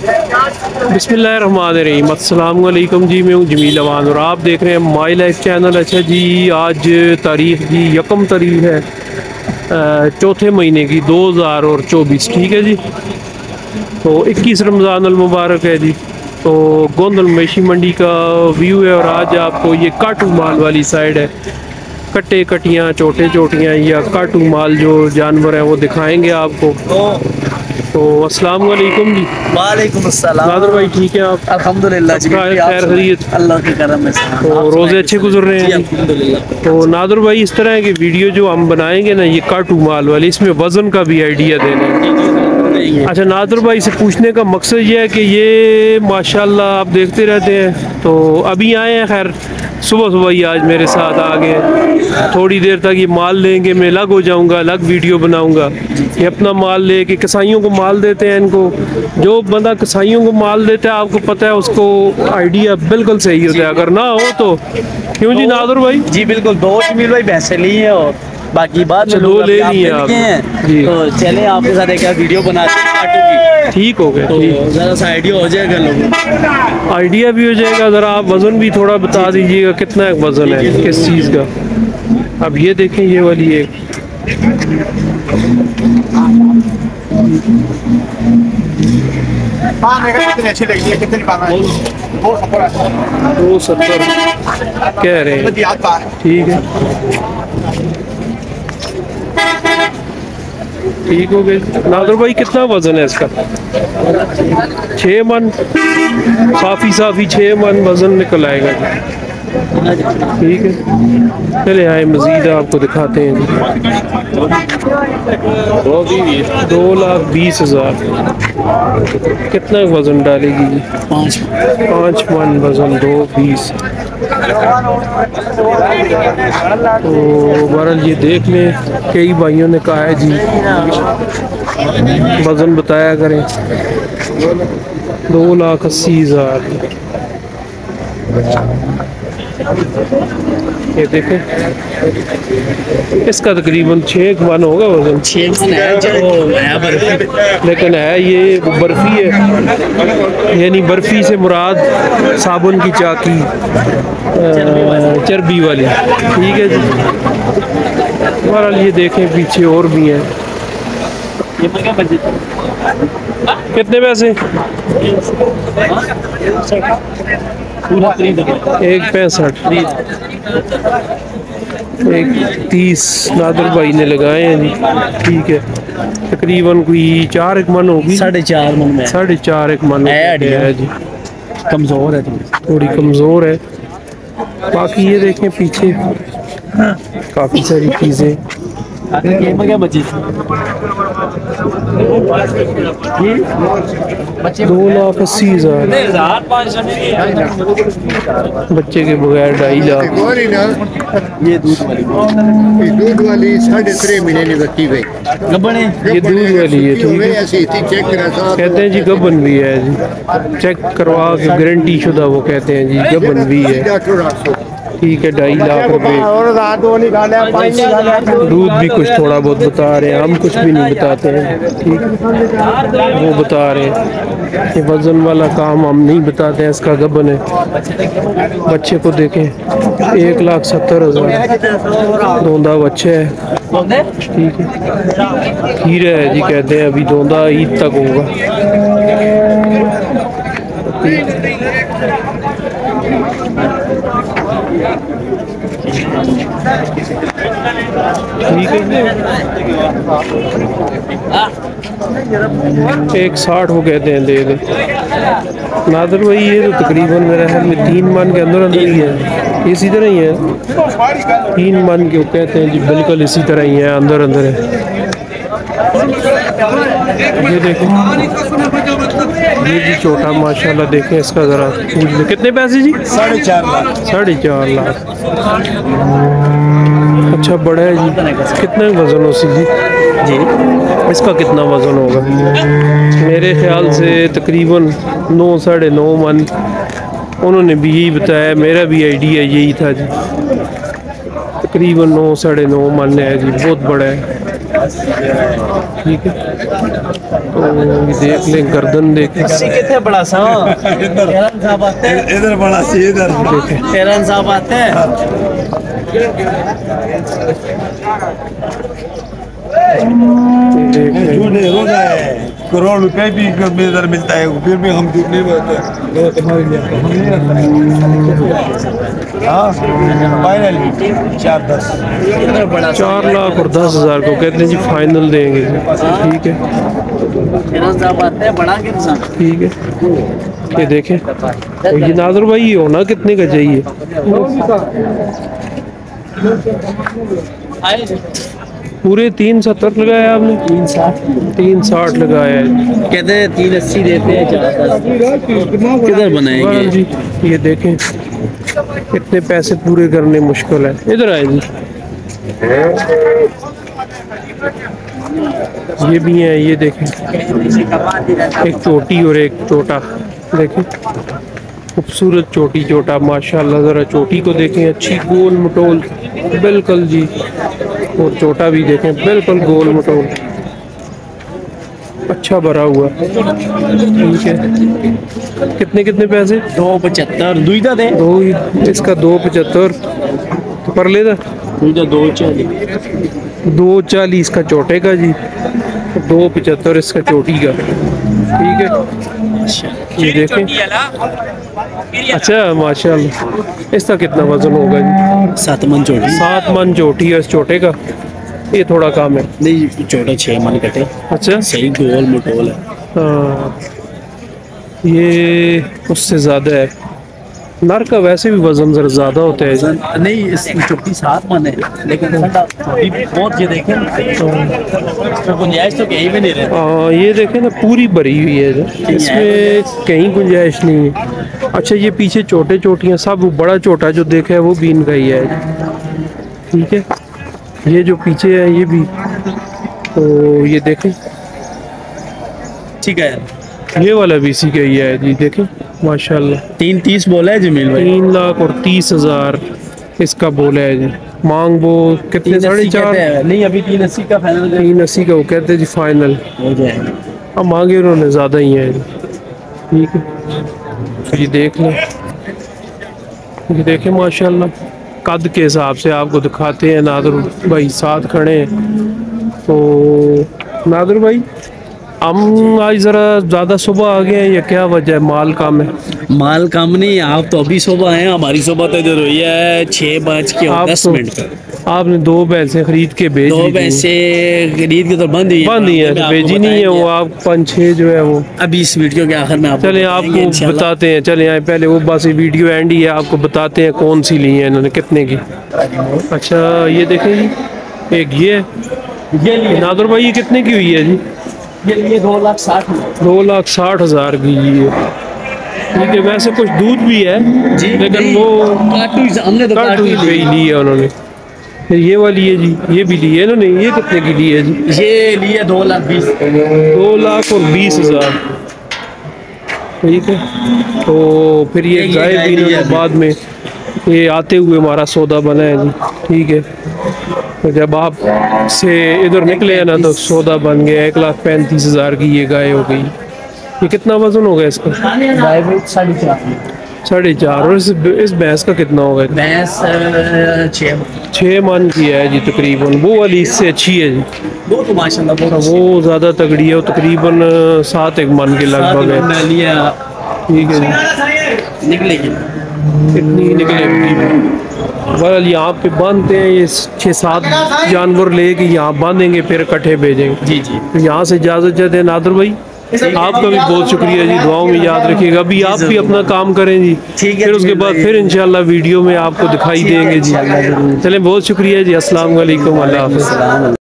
बिस्मिल्लाहिर्रहमानिर्रहीम, अस्सलाम वालेकुम जी। मैं हूँ जमील अवान और आप देख रहे हैं माई लाइफ चैनल। अच्छा जी, आज तारीख जी 1 तारीख है चौथे महीने की 2024, ठीक है जी। तो 21 रमज़ान अल मुबारक है जी। तो गोंदल मवेशी मंडी का व्यू है और आज आपको ये काटू माल वाली साइड है, कट्टे कटियाँ चोटे चोटियाँ या काटू माल जो जानवर हैं वो दिखाएंगे आपको। तो अस्सलाम वालेकुम जी। वालेकुम अस्सलाम। नादर भाई ठीक है आप? अल्हम्दुलिल्लाह जी, खैर खैरियत, अल्लाह के करम में। तो रोज़े अच्छे गुजर रहे हैं? अल्हम्दुलिल्लाह। तो नादर भाई, इस तरह की वीडियो जो हम बनाएंगे ना, ये काटू माल वाली, इसमें वज़न का भी आइडिया देना है। अच्छा नादर भाई से पूछने का मकसद ये है कि ये माशाल्लाह आप देखते रहते हैं, तो अभी आए हैं, खैर सुबह सुबह ही आज मेरे साथ आ गए। थोड़ी देर तक ये माल लेंगे, मैं अलग हो जाऊंगा, अलग वीडियो बनाऊंगा। ये अपना माल लेके कसाईयों को माल देते हैं। इनको जो बंदा कसाईयों को माल देता है, आपको पता है उसको आइडिया बिल्कुल सही होता है, अगर ना हो तो क्यों जी नादर भाई? जी बिल्कुल, 2 जमील भाई भैंसे ली है और बाकी बात में 2 ले लिए आप जी। तो चले आपके साथ एक वीडियो बनाते हैं काटू की। ठीक हो गया, तो ज़रा सा आइडिया हो जाएगा लोगों को, आइडिया भी हो जाएगा। ज़रा आप वज़न भी थोड़ा बता दीजिएगा, कितना वज़न है किस चीज़ का। अब ये देखें, ये वाली एक अच्छी लगी है। कितनी पाना है? 270 कह रहे हैं, ठीक है, ठीक हो गए। नादर भाई कितना वज़न है इसका? 6 मन, काफ़ी साफ़ी 6 मन वज़न निकल आएगा जी। ठीक है, चले आए मज़ीद आपको दिखाते हैं जी। 2,20,000 कितना वज़न डालेगी जी? 5 मन वज़न, 2,20। तो बहरहाल ये देख लें, कई भाइयों ने कहा है जी वज़न बताया करें। 2,80,000 ये देखें, इसका तकरीबन 6 मन होगा वज़न। 6 मन है जो है बर्फी, लेकिन है ये बर्फ़ी है, यानी बर्फ़ी से मुराद साबुन की चाकी, चर्बी वाली, ठीक है जी। बहरहाल ये देखें, पीछे और भी हैं। कितने पैसे? 1,65, 1,30 नादर भाई ने लगाए हैं जी, ठीक है। तकरीबन कोई 4 मन होगी, 4.5 मन में 4.5 मन है जी। कमज़ोर है, थोड़ी कमज़ोर है। बाकी ये देखें पीछे काफ़ी सारी चीज़ें। क्या बची? 2,80,000 बच्चे के बगैर 2.5 लाख। ये दूध वाली 3.5 महीने की बच्ची भाई गब्बन है। ये दूध वाली है, ठीक है। कहते हैं जी गब्बन भी है जी, चेक करवा के गारंटी शुदा वो कहते हैं जी गब्बन भी है, ठीक है। 2.5 लाख रुपए। दूध भी कुछ थोड़ा बहुत बता रहे हैं, हम कुछ भी नहीं बताते हैं, ठीक, वो बता रहे हैं। ये वज़न वाला काम हम नहीं बताते हैं, इसका गबन है। बच्चे को देखें, 1,70,000 दोंदा बच्चा है, ठीक है। हीरा है जी, कहते हैं अभी दोंदा ईद तक होगा। ठीक है, 1,60 वो कहते हैं, दे दे नादर भाई। ये तो तकरीबन मेरे ख्याल में 3 मन के अंदर अंदर ही है, इसी तरह ही है। 3 मन के वो कहते हैं जी, बिल्कुल इसी तरह ही है, अंदर अंदर है। ये देखें, ये जी छोटा माशाल्लाह, देखें इसका ज़रा पूछ लो। कितने पैसे जी? 4.5 लाख। 4.5 लाख। अच्छा बड़ा है जी। कितना वज़न हो सी जी? इसका कितना वज़न होगा? मेरे ख्याल से तकरीबन 9 साढ़े 9 मन। उन्होंने भी यही बताया, मेरा भी आइडिया यही था जी। तकरीबन 9 साढ़े 9 मन है जी, बहुत बड़ा है। ठीक है, तो ये देख लें, गर्दन देखें, कितने बड़ा सा साहब आते हैं इधर बड़ा सी इधर तेरन साहब आते हैं। देख लें। झूठ नहीं होता है, करोड़ रुपए भी इधर मिलता है, फिर भी हम झूठ नहीं बोलते। वो तुम्हारे लिए हम नहीं रहता। हाँ फाइनल 4-10 4 लाख और 10,000 को कहते हैं जी, फाइनल देंगे। ठीक है, तेरन साहब आते हैं, बड़ा कितना ठीक है। ये देखें, और ये नादर भाई ये होना कितने का चाहिए? पूरे 370 लगाया आपने? 360 लगाया है। कहते हैं 380 देते हैं, 410 किधर बनाएंगे जी? ये देखें, इतने पैसे पूरे करने मुश्किल है। इधर आए जी, ये भी हैं, ये देखें, एक चोटी और एक चोटा। देखें, खूबसूरत चोटी चोटा माशाल्लाह। ज़रा चोटी को देखें, अच्छी गोल मटोल बिल्कुल जी, और चोटा भी देखें बिल्कुल गोल मटोल, अच्छा भरा हुआ। ठीक है, कितने कितने पैसे? 275 दुईदा दे, दो, इसका 275 तो कर लेदा। दुईदा 240 240 का चोटे का जी, 275 इसका चोटी का। ठीक है, ये देखें, अच्छा माशाल्लाह। इसका कितना वजन होगा जी? 7 मन चोटी 7 मन चोटी है इस चोटे का। ये थोड़ा कम है। नहीं, चोटा 6 मन कटे। अच्छा, सही गोल मटोल है। हाँ, ये उससे ज़्यादा है। नर का वैसे भी वजन जरा ज़्यादा होता है जी। नहीं, इस चोटी 7 मन है, लेकिन ठंडा चोटी बहुत, ये देखें इसमें गुंजाइश तो कहीं भी नहीं रहती। हाँ, ये देखें ना, पूरी भरी हुई है जो, इसमें कहीं गुंजाइश नहीं है। अच्छा, ये पीछे छोटे चोटियाँ सब, वो बड़ा छोटा जो देखा है वो भी इनका ही है। ठीक है, ये जो पीछे है ये भी, तो ये देखें, ठीक है, ये वाला भी इसी का ही है जी। देखें माशाल्लाह, 330 बोला है जमील भाई। 3,30,000 इसका बोला है जी। मांग वो कितने? 4.5। नहीं, अभी 380 का फाइनल 380 का वो कहते हैं जी फाइनल। हो जाएगा। अब मांगे उन्होंने ज़्यादा ही है जी। ठीक है, ये देख लें, ये देखें माशाल्लाह, कद के हिसाब से आपको दिखाते हैं। नादर भाई साथ खड़े हैं। तो नादर भाई, हम आज ज़रा ज़्यादा सुबह आ गए हैं, या क्या वजह है? माल कम है? माल कम नहीं, आप तो अभी सुबह हैं, हमारी सुबह तो इधर हुई है 6:10 मिनट। आपने 2 भैंसें खरीद के भेज 2 दी थी। पैसे खरीद के तो बंद ही बंद ही है, भेजी नहीं है वो। आप 5-6 जो है वो, अभी इस वीडियो के आखिर में आपको चलें बताएंगे आपको इंशाल्लाह। बताते हैं। चलें आए, पहले वो बस वीडियो एंड ही है, आपको बताते हैं कौन सी ली है इन्होंने, कितने की। अच्छा, ये देखें जी, एक ये है। ये लिए नादर भाई ये कितने की हुई है जी? ये लिए 2,60,000 2,60,000 की ये। ठीक है, वैसे कुछ दूध भी है जी, लेकिन वो काटू हमने तो काटू ही ली है उन्होंने। फिर ये वाली है जी, ये भी ली है इन्होंने। ये कितने की ली है जी? ये लिए 2,20,000। 2,20,000। ठीक है, तो फिर ये ये गाय गाय भी ली है इन्होंने अभी। बाद में, ये आते हुए हमारा सौदा बना है जी। ठीक है, तो जब आप से इधर निकले हैं ना, तो सौदा बन गया। 1,35,000 की ये गाय हो गई। ये कितना वजन होगा इसका? गाय भाई 4.5। 4.5। और इस भैंस का कितना होगा? भैंस 6 मन की है जी तकरीबन। वो वाली इससे अच्छी है जी, वो तो माशाल्लाह बहुत वो ज़्यादा तगड़ी है। वो तकरीबन 7 मन के लगभग है। मैं लिया ठीक है जी, निकलेगी। कितनी निकलेगी? बहरहाल यहाँ पे बांधते हैं, ये 6-7 जानवर लेके यहाँ बांधेंगे, फिर इकट्ठे भेजेंगे। जी जी, तो यहाँ से इजाज़त चाहते हैं नादर भाई, आपका भी बहुत शुक्रिया जी। दुआओं में याद रखिएगा। अभी आप भी अपना काम करें जी, ठीक है, फिर उसके बाद फिर इंशाल्लाह वीडियो में आपको दिखाई देंगे जी। चलें, बहुत शुक्रिया जी। अस्सलाम वालेकुम, अल्लाह हाफ़िज़।